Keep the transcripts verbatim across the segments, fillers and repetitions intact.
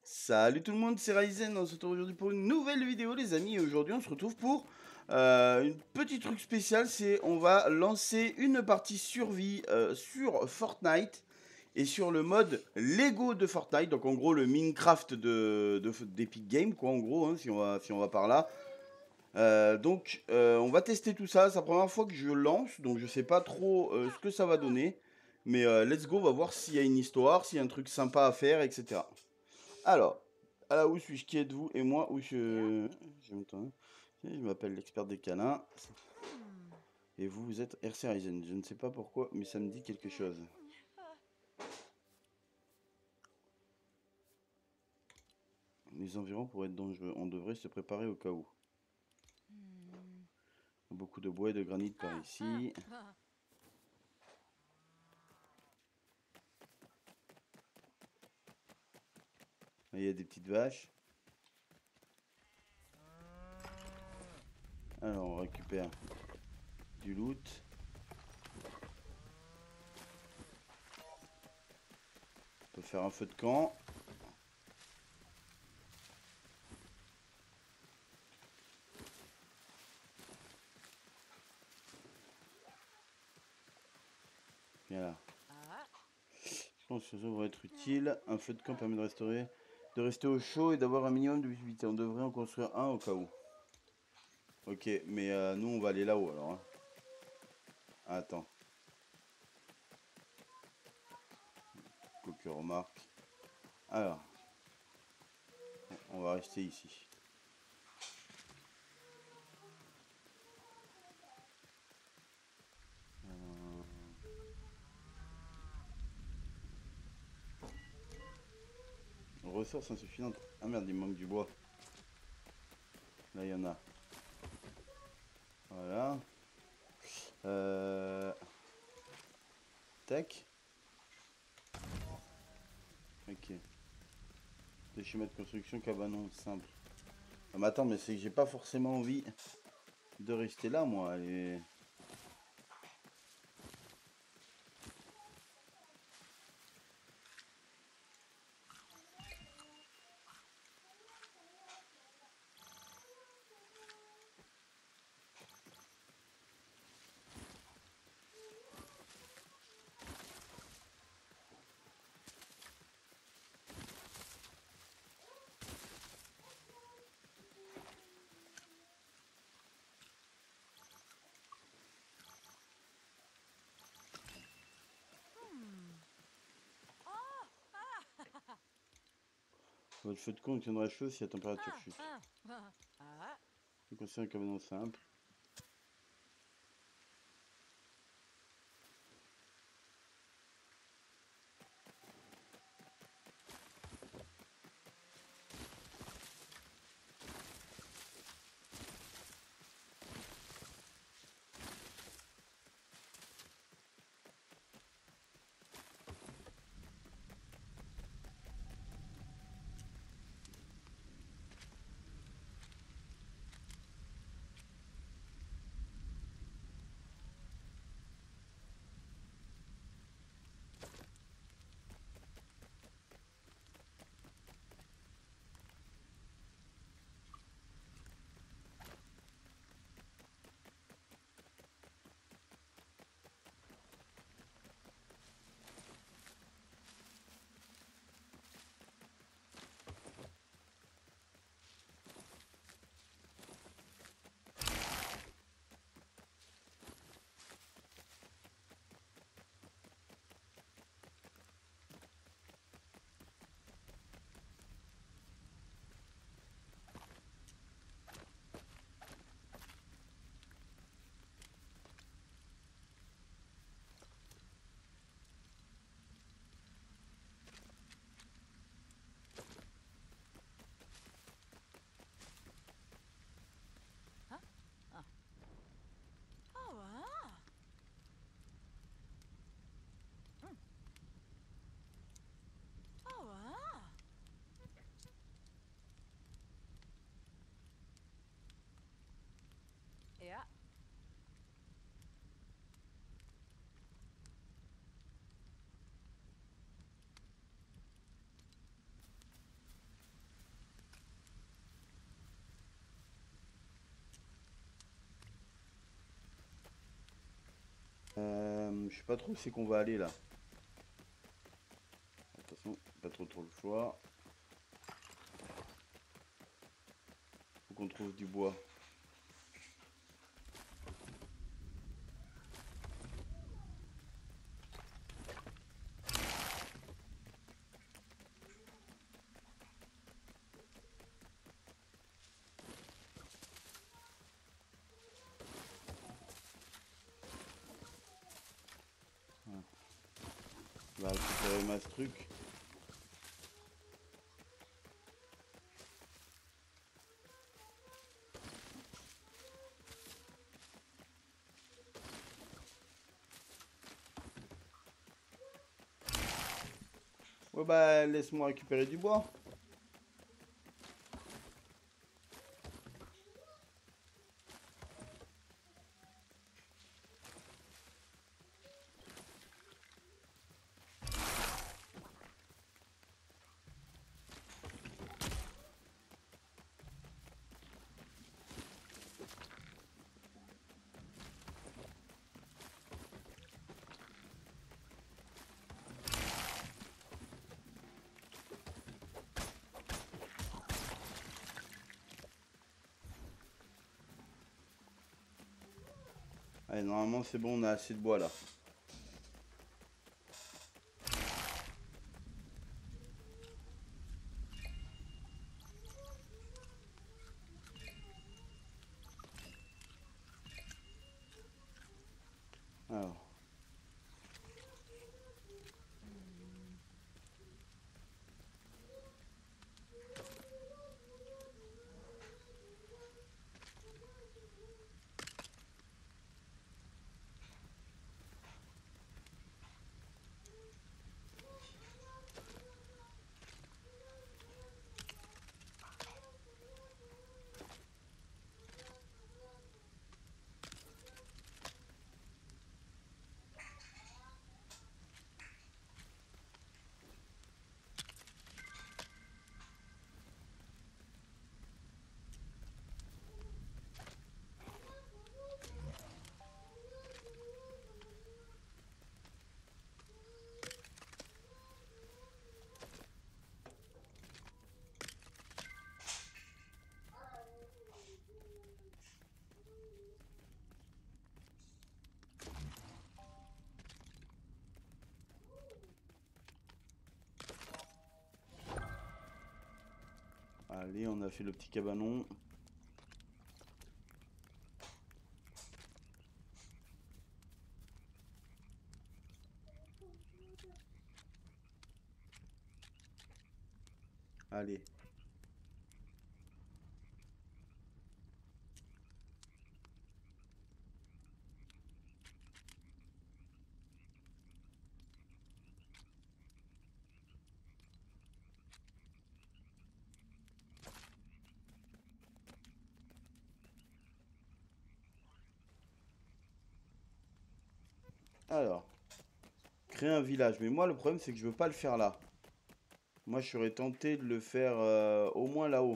Salut tout le monde, c'est Ryzen, on se retrouve aujourd'hui pour une nouvelle vidéo les amis, et aujourd'hui on se retrouve pour euh, une petit truc spécial, c'est on va lancer une partie survie euh, sur Fortnite et sur le mode Lego de Fortnite, donc en gros le Minecraft de, de- d'Epic Games quoi en gros, hein, si, on va, si on va par là. Euh, donc euh, on va tester tout ça, c'est la première fois que je lance, donc je sais pas trop euh, ce que ça va donner, mais euh, let's go, on va voir s'il y a une histoire, s'il y a un truc sympa à faire, et cetera. Alors, alors où suis-je? Qui êtes-vous? Et moi, où je... Je m'entends. Je m'appelle l'expert des câlins. Et vous, vous êtes R C Ryzen. Je ne sais pas pourquoi, mais ça me dit quelque chose. Les environs pourraient être dangereux. On devrait se préparer au cas où. Beaucoup de bois et de granit par ici. Là, il y a des petites vaches. Alors, on récupère du loot. On peut faire un feu de camp. Voilà. Je pense que ça va être utile. Un feu de camp permet de restaurer, de rester au chaud et d'avoir un minimum de visibilité. On devrait en construire un au cas où. Ok, mais euh, nous on va aller là-haut alors. Hein. Attends. Quelques remarques. Alors, on va rester ici. Euh... Ressources insuffisantes. Ah merde, il manque du bois. Là, il y en a. Voilà. Euh... Tac. Ok. Des schémas de construction, cabanon, simple. Ah, mais attends, mais c'est que j'ai pas forcément envie de rester là, moi. Et... Votre feu de camp tiendra chaud si la température chute. Je conseille un cabanon simple. je sais pas trop où c'est qu'on va aller là. Attention, pas trop trop le choix. Faut qu'on trouve du bois. On va récupérer ma truc. Ouais bah laisse-moi récupérer du bois. Allez, normalement c'est bon, on a assez de bois là. Alors. Allez, on a fait le petit cabanon. Allez. Alors, créer un village. Mais moi, le problème, c'est que je veux pas le faire là. Moi, je serais tenté de le faire euh, au moins là-haut.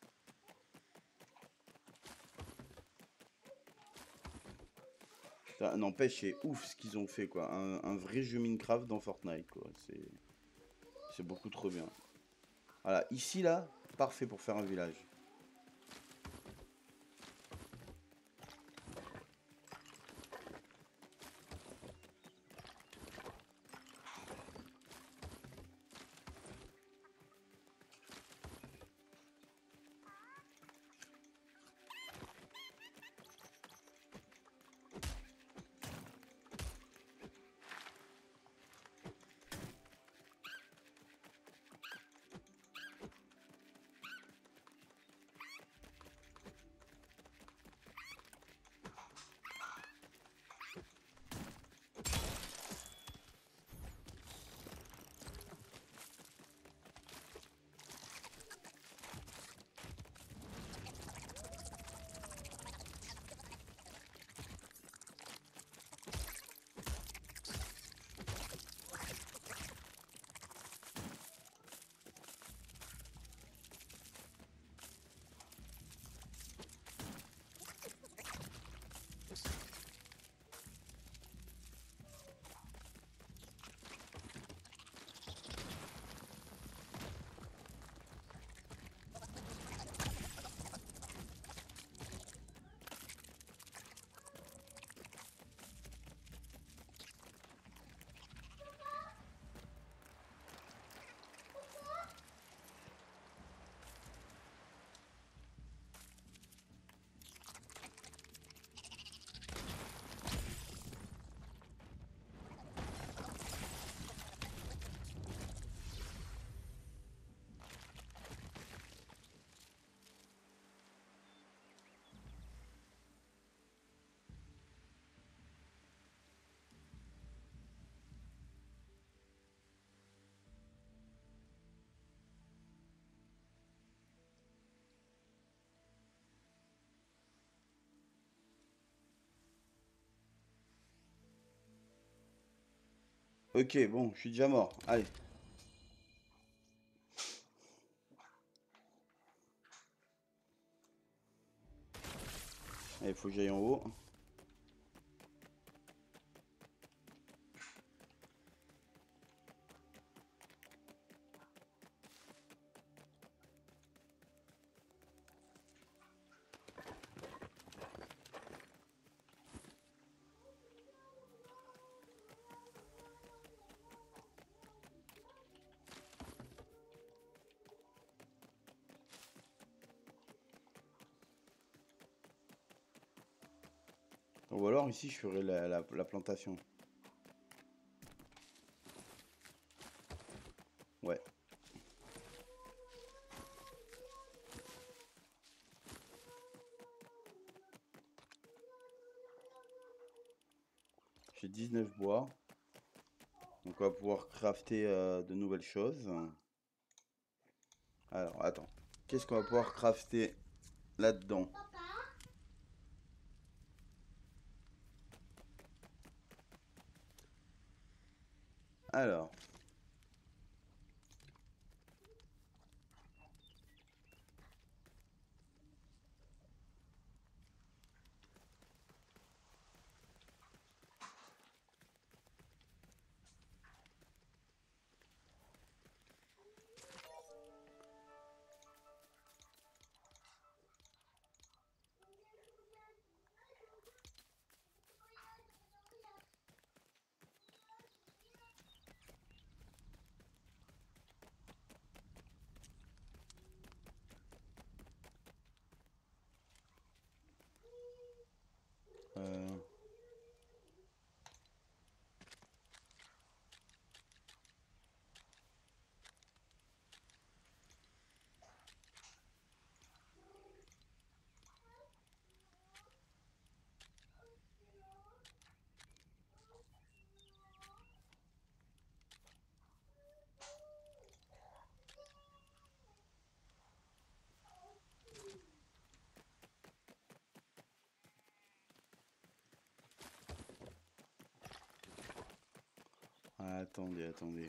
N'empêche, c'est ouf ce qu'ils ont fait, quoi. Un, un vrai jeu Minecraft dans Fortnite, quoi. C'est c'est beaucoup trop bien. Voilà, ici, là, parfait pour faire un village. Ok, bon, je suis déjà mort. Allez. Allez, faut que j'aille en haut. Ou alors ici je ferai la, la, la plantation. Ouais. J'ai dix-neuf bois. Donc on va pouvoir crafter euh, de nouvelles choses. Alors attends. Qu'est-ce qu'on va pouvoir crafter là-dedans? Alors. Euh... Attendez, attendez.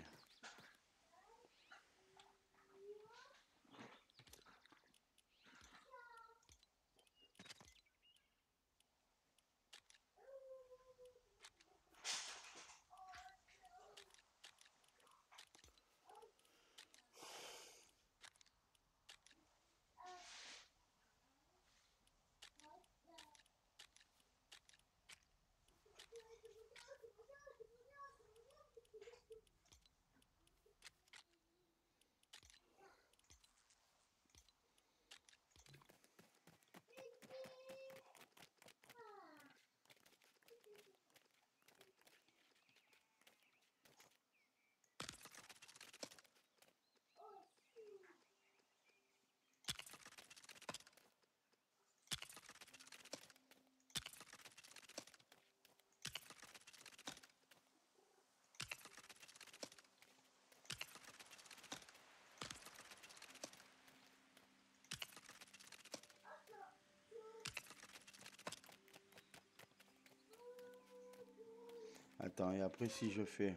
Attends, et après si je fais...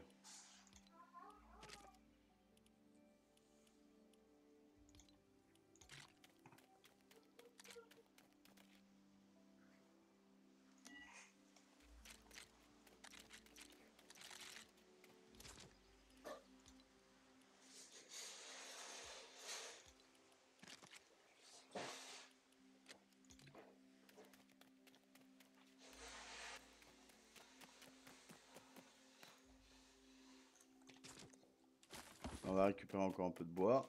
On va récupérer encore un peu de bois.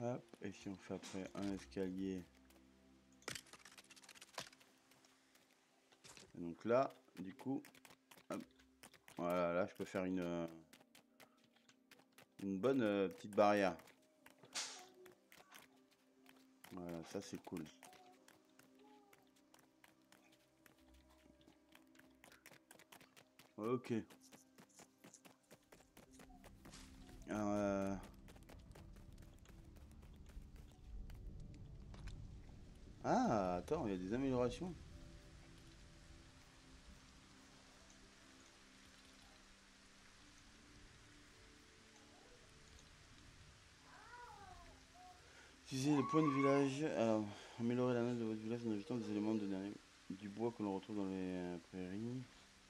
Hop, et si on fait après un escalier. Et donc là, du coup, hop, voilà, là je peux faire une, euh, une bonne euh, petite barrière. Voilà, ça c'est cool. Ok. Euh... Ah, attends, il y a des améliorations. Utilisez le point de village. Alors, améliorer la note de votre village en ajoutant des éléments de dernier... du bois que l'on retrouve dans les euh, prairies.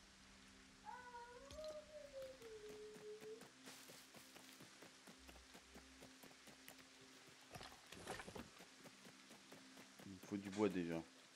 Il faut du bois déjà.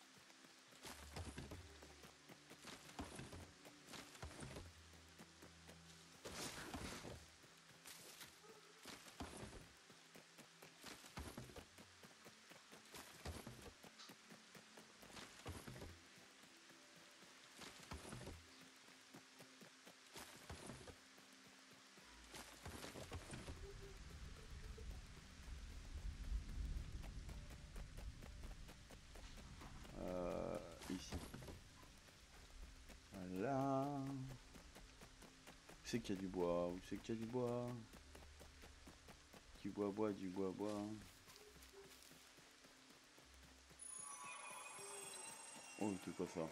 Euh, ici. Voilà. Où c'est qu'il y a du bois? Où c'est qu'il y a du bois? Du bois, bois, du bois, bois. Oh, c'est quoi ça?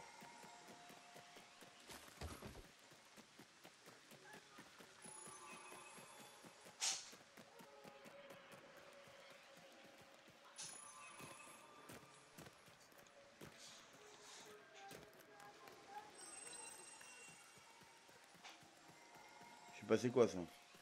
Je sais pas c'est quoi ça.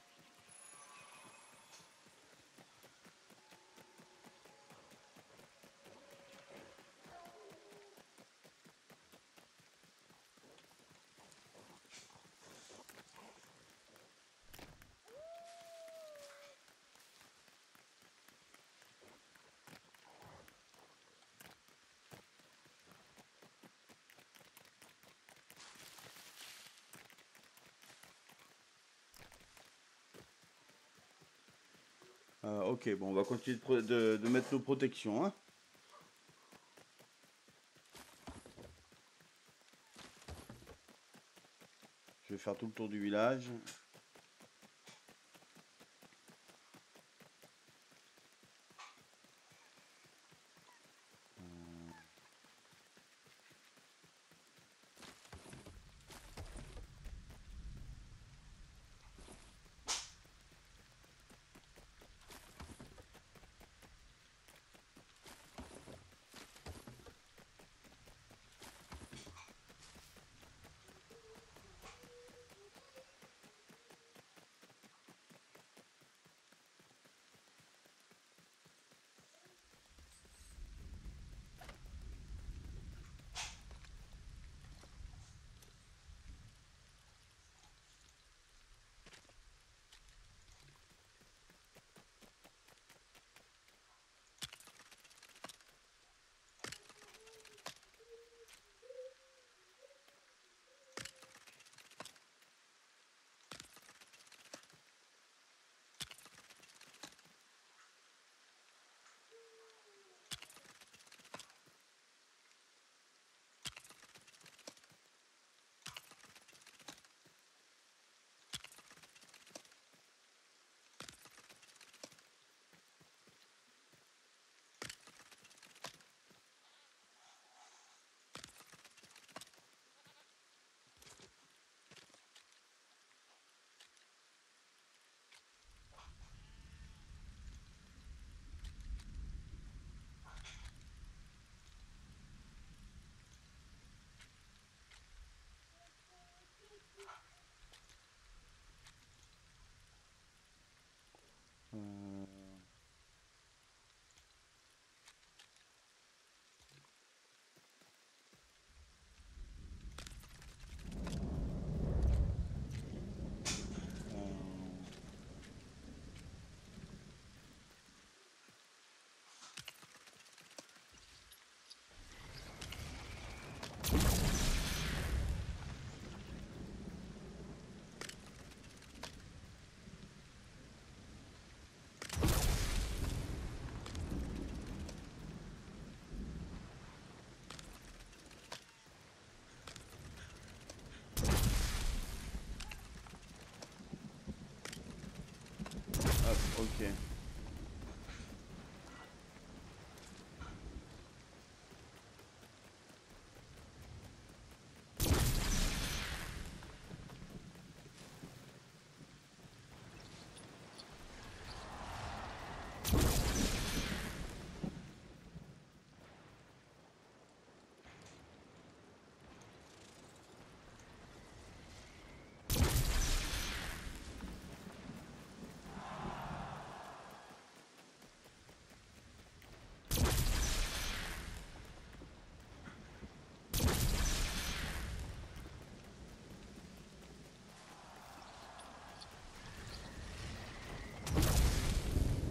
Euh, ok, bon, on va continuer de, de, de mettre nos protections, hein. Je vais faire tout le tour du village.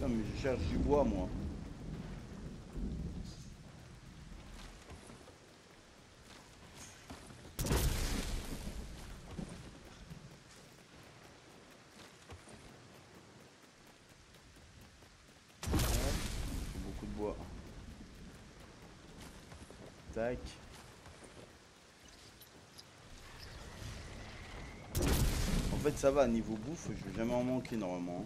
Non mais je cherche du bois moi. Beaucoup de bois. Tac. En fait ça va, niveau bouffe, je vais jamais en manquer normalement.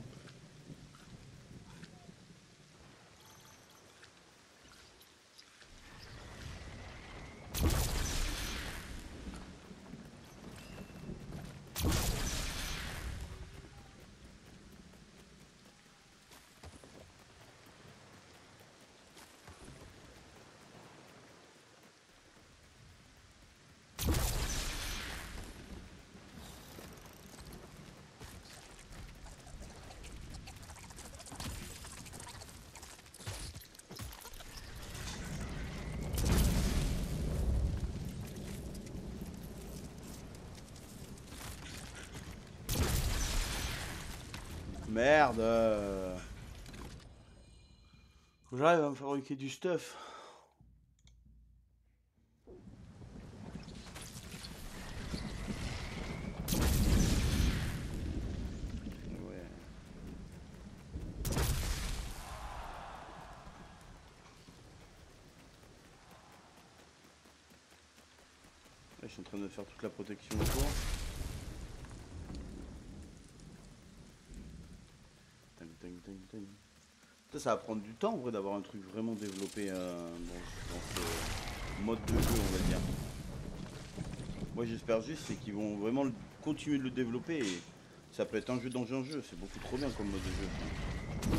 Merde. euh. Faut que j'arrive à me fabriquer du stuff. Ouais. Là, je suis en train de faire toute la protection autour. Tac, tac, tac, tac. Ça, ça va prendre du temps en vrai d'avoir un truc vraiment développé euh, dans, dans ce mode de jeu, on va dire. Moi j'espère juste c'est qu'ils vont vraiment le- continuer de le développer et ça peut être un jeu dans un jeu, c'est beaucoup trop bien comme mode de jeu.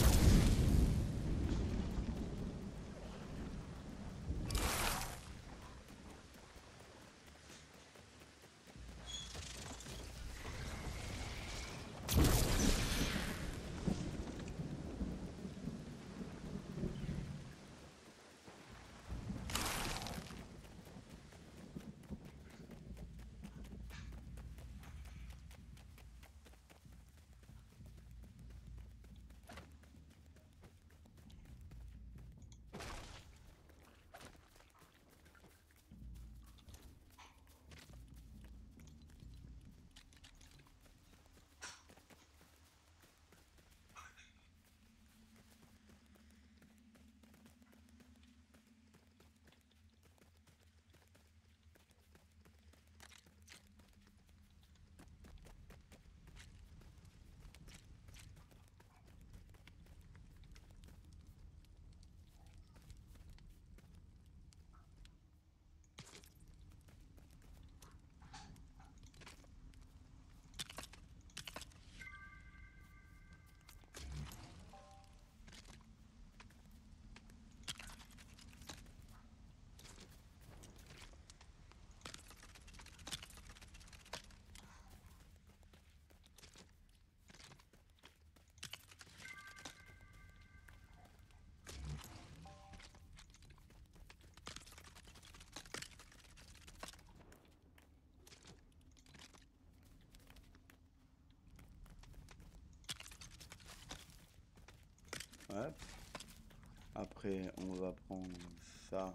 Ouais. Après on va prendre ça.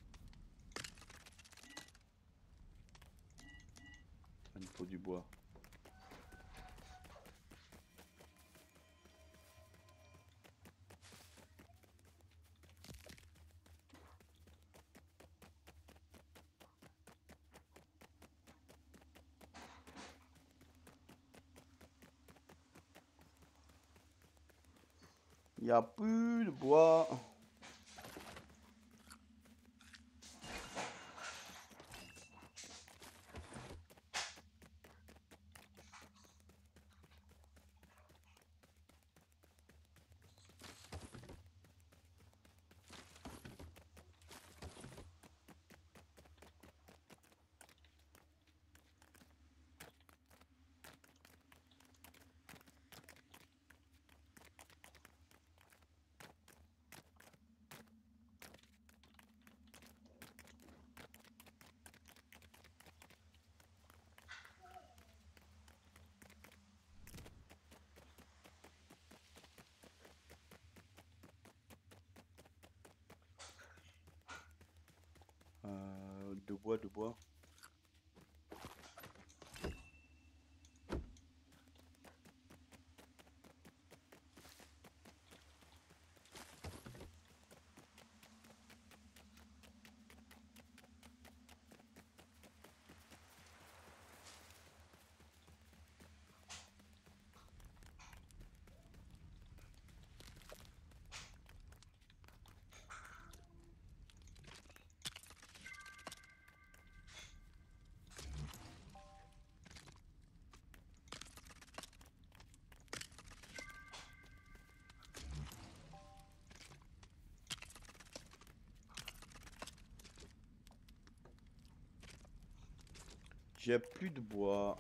Il faut du bois. Il n'y a plus de bois. de bois, de bois. J'ai plus de bois.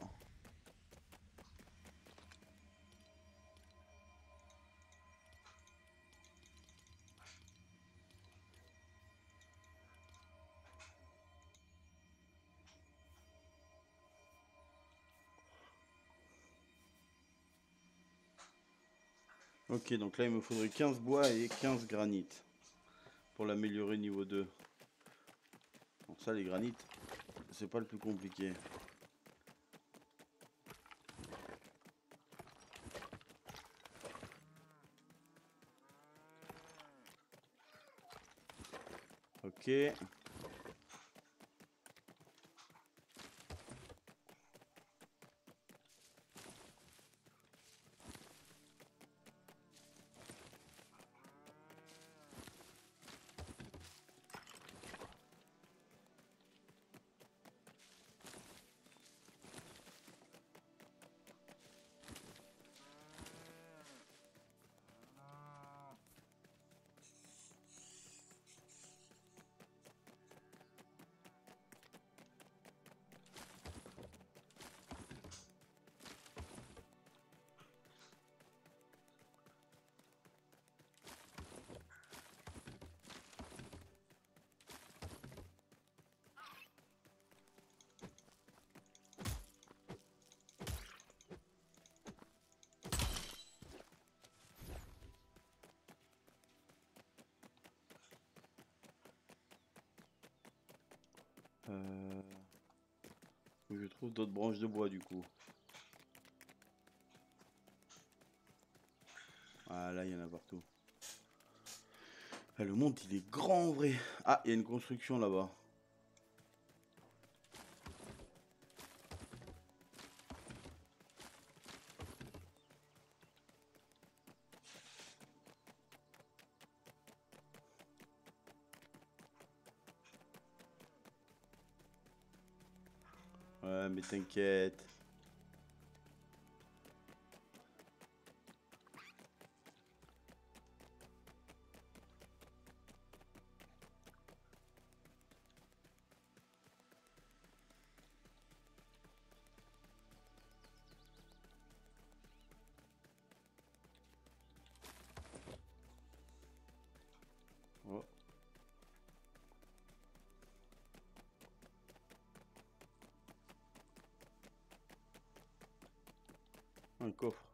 Ok, donc là il me faudrait quinze bois et quinze granites pour l'améliorer niveau deux. Bon, ça les granites, c'est pas le plus compliqué. Ok. Euh... Je trouve d'autres branches de bois du coup. Ah là il y en a partout. Ah, le monde il est grand en vrai. Ah, il y a une construction là-bas. Ouais, mais t'inquiète. Oh. Un coffre.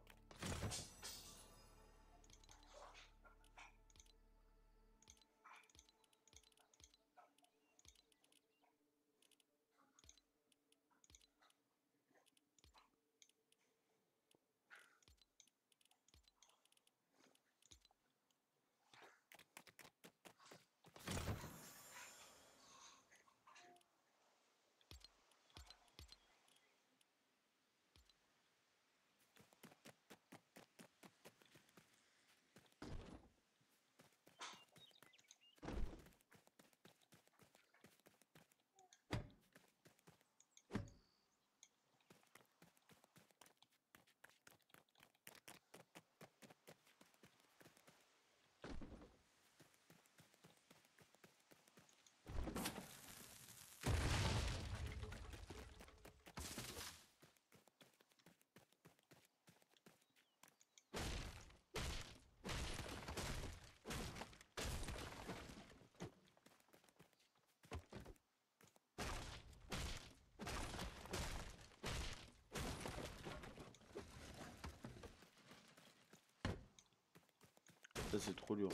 Ça c'est trop lourd.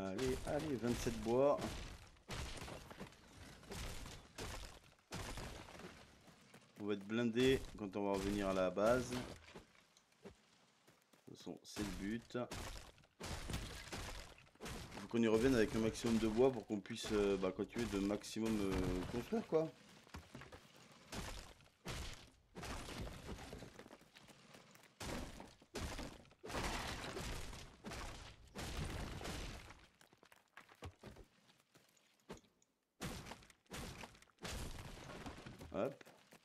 Allez, allez, vingt-sept bois. On va être blindé quand on va revenir à la base. De toute façon, c'est le but. Il faut qu'on y revienne avec un maximum de bois pour qu'on puisse euh, bah, continuer de maximum euh, construire, quoi. Hop.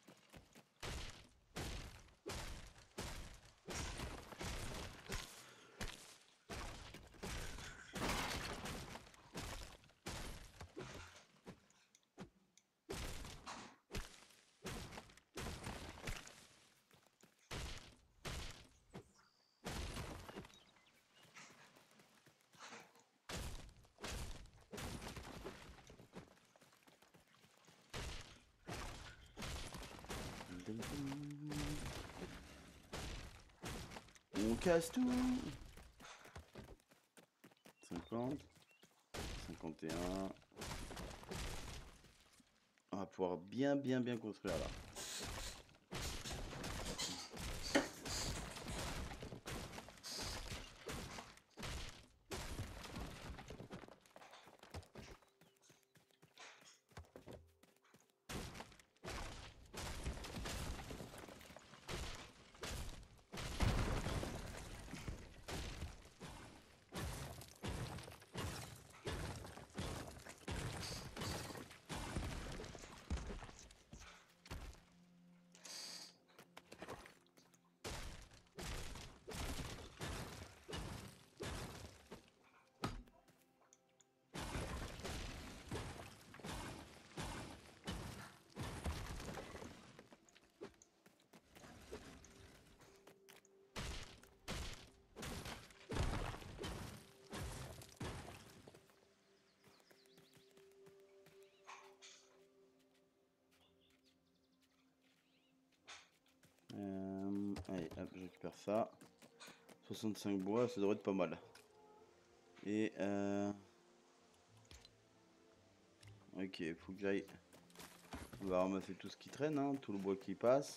On casse tout. cinquante. cinquante et un. On va pouvoir bien bien bien construire là. Euh, allez, hop, je récupère ça. soixante-cinq bois, ça devrait être pas mal. Et euh... ok, faut que j'aille. On va ramasser tout ce qui traîne, hein, tout le bois qui passe.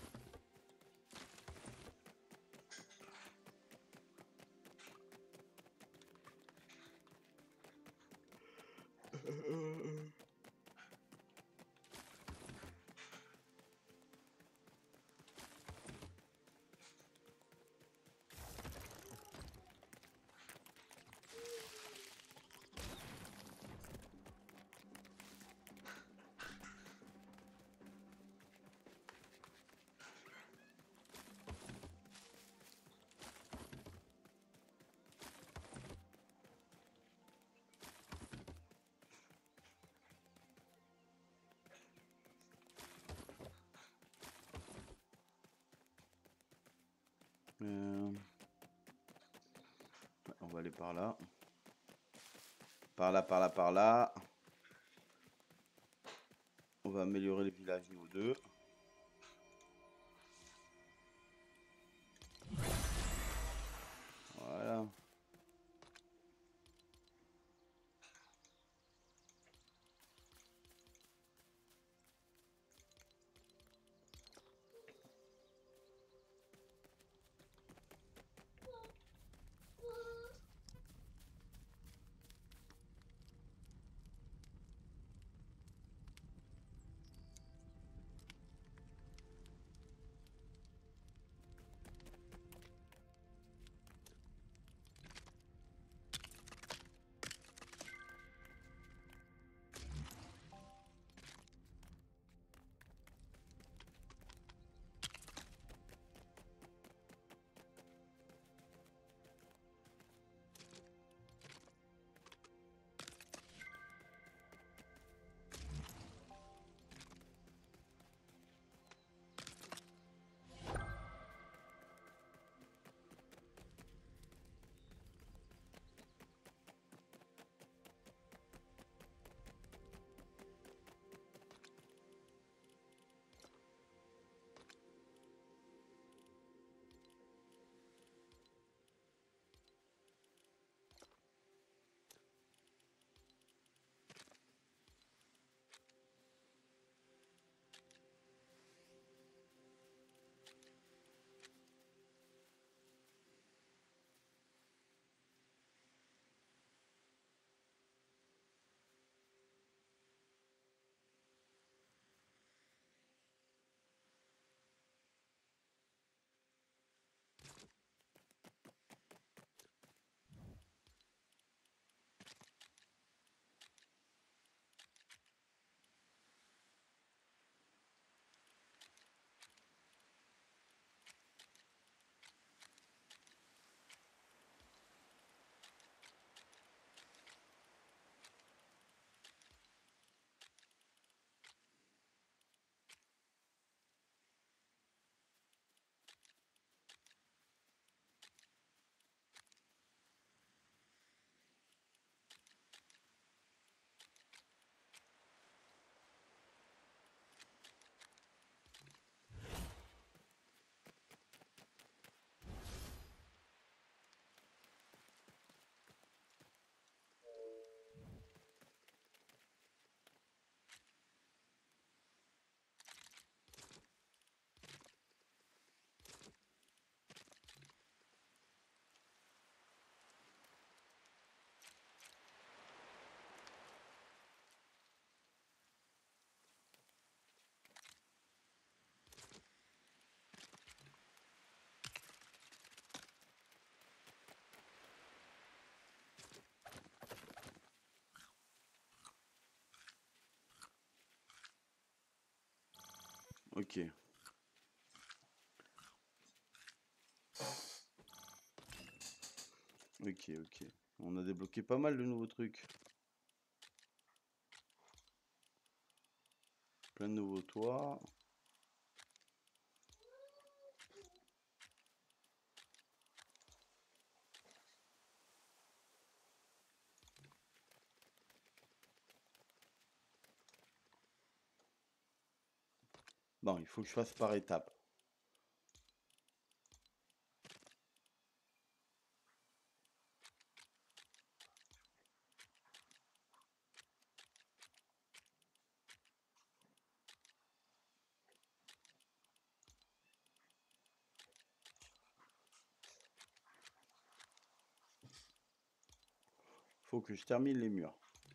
Euh... On va aller par là. Par là, par là, par là. On va améliorer les villages niveau deux. Voilà. Ok. Ok, ok. On a débloqué pas mal de nouveaux trucs. Plein de nouveaux toits. Bon, il faut que je fasse par étapes. Faut que je termine les murs.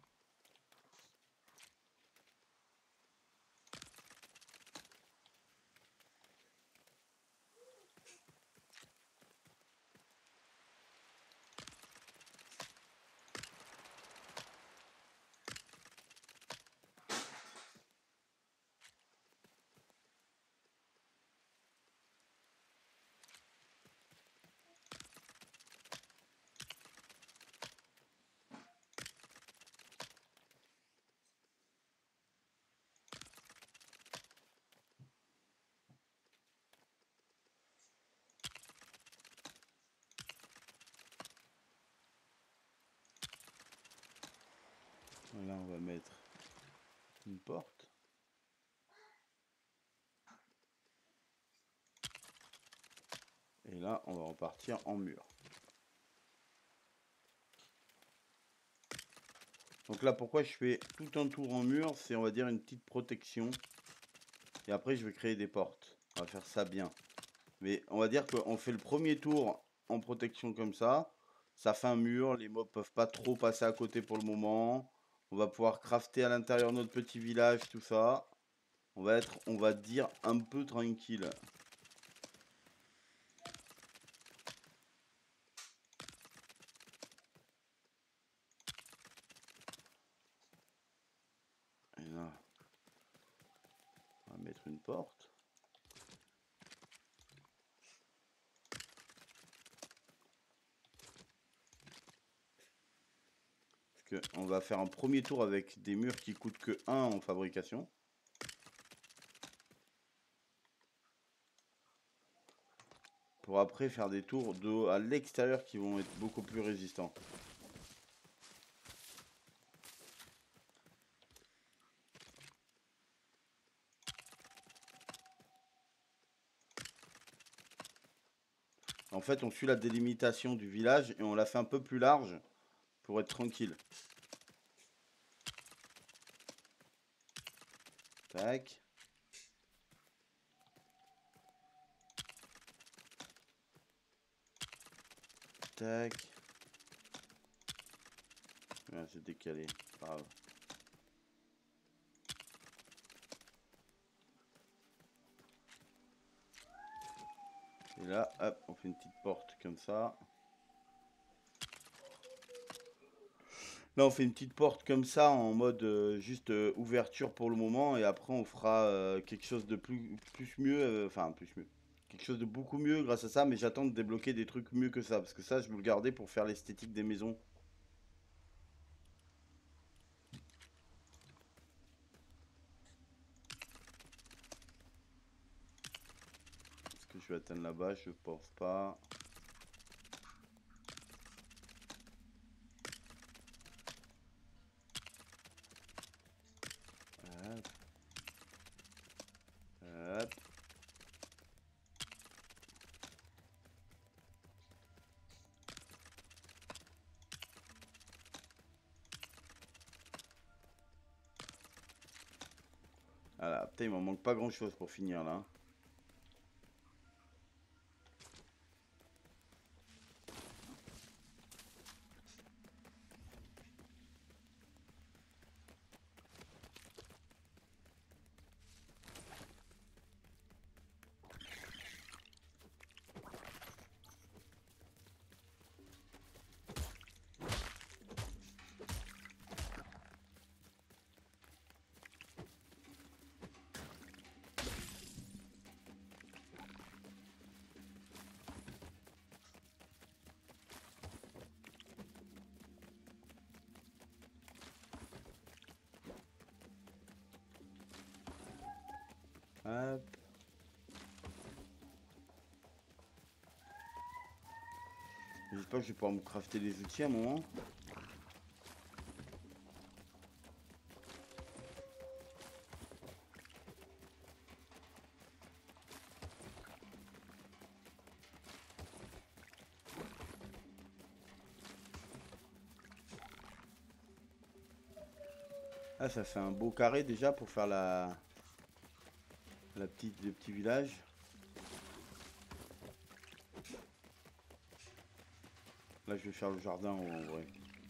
Là, on va mettre une porte. Et là, on va repartir en mur. Donc là, pourquoi je fais tout un tour en mur, c'est, on va dire, une petite protection. Et après, je vais créer des portes. On va faire ça bien. Mais on va dire qu'on fait le premier tour en protection comme ça. Ça fait un mur, les mobs peuvent pas trop passer à côté pour le moment. On va pouvoir crafter à l'intérieur de notre petit village, tout ça. On va être, on va dire, un peu tranquille. Et là, on va mettre une porte. Parce que on va faire un premier tour avec des murs qui coûtent que un en fabrication. Pour après faire des tours de à l'extérieur qui vont être beaucoup plus résistants. En fait, on suit la délimitation du village et on la fait un peu plus large pour être tranquille. Tac. Tac. Ah, c'est décalé. Pas grave. Et là, hop, on fait une petite porte comme ça. Là, on fait une petite porte comme ça en mode euh, juste euh, ouverture pour le moment. Et après, on fera euh, quelque chose de plus, plus mieux. euh, Enfin, plus mieux. Quelque chose de beaucoup mieux grâce à ça. Mais j'attends de débloquer des trucs mieux que ça. Parce que ça, je veux le garder pour faire l'esthétique des maisons. Est-ce que je vais atteindre là-bas? Je pense pas. Hop. Hop. Voilà, putain, il m'en manque pas grand-chose pour finir là. Hop. J'espère que je vais pouvoir me crafter les outils à un moment. Ah, ça fait un beau carré déjà pour faire la, la petite, le petit village. Là, je vais faire le jardin en vrai.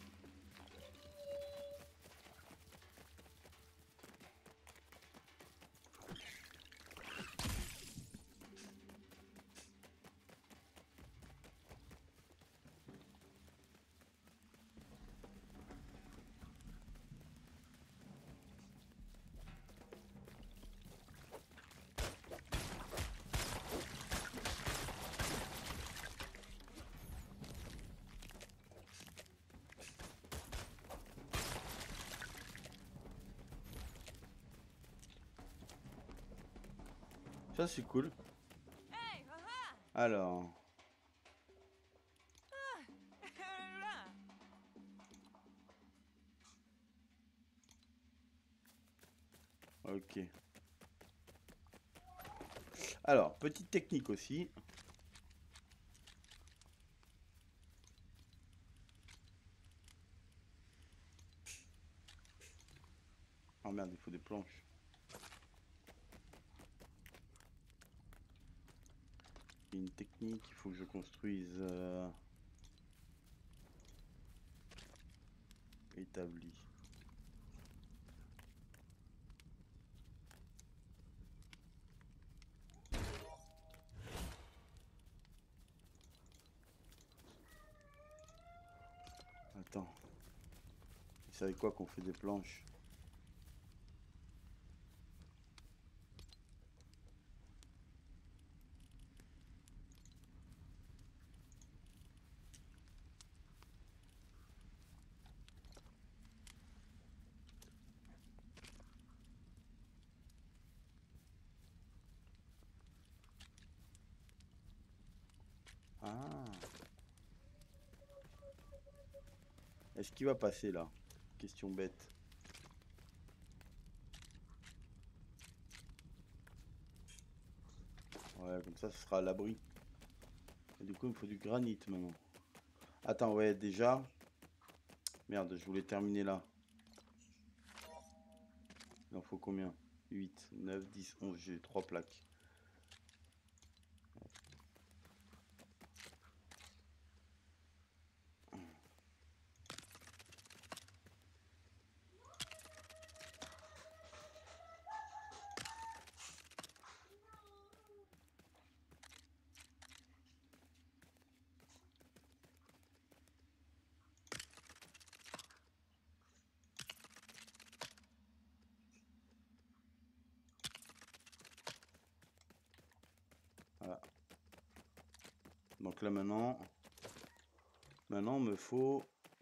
Ça, c'est cool. Alors. Ok. Alors, petite technique aussi. Oh merde, il faut des planches. Il y a une technique, il faut que je construise euh... établi. Attends. C'est avec quoi qu'on fait des planches? Ah. Est-ce qu'il va passer là? Question bête. Ouais, comme ça, ce sera à l'abri. Et du coup, il me faut du granit maintenant. Attends, ouais, déjà. Merde, je voulais terminer là. Il en faut combien? Huit, neuf, dix, onze. J'ai trois plaques. Voilà. Donc là maintenant, maintenant me faut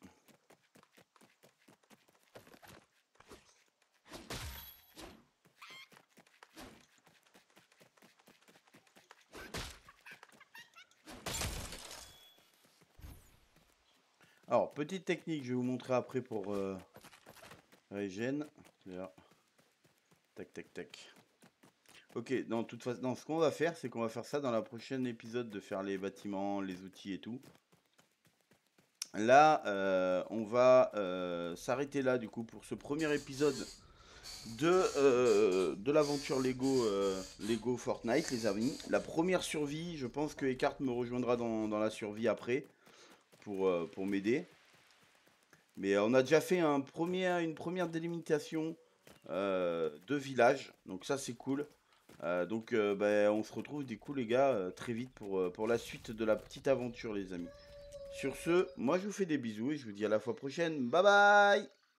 alors petite technique, je vais vous montrer après pour euh, régène. Tac tac tac. Ok, dans toute façon, non, ce qu'on va faire, c'est qu'on va faire ça dans la prochaine épisode de faire les bâtiments, les outils et tout. Là, euh, on va euh, s'arrêter là du coup pour ce premier épisode de, euh, de l'aventure Lego, euh, Lego Fortnite, les amis. La première survie, je pense que Eckhart me rejoindra dans, dans la survie après pour, euh, pour m'aider. Mais on a déjà fait un premier, une première délimitation euh, de village, donc ça c'est cool. Euh, donc euh, bah, on se retrouve du coup les gars euh, très vite pour, euh, pour la suite de la petite aventure les amis. Sur ce, moi je vous fais des bisous et je vous dis à la fois prochaine. Bye bye!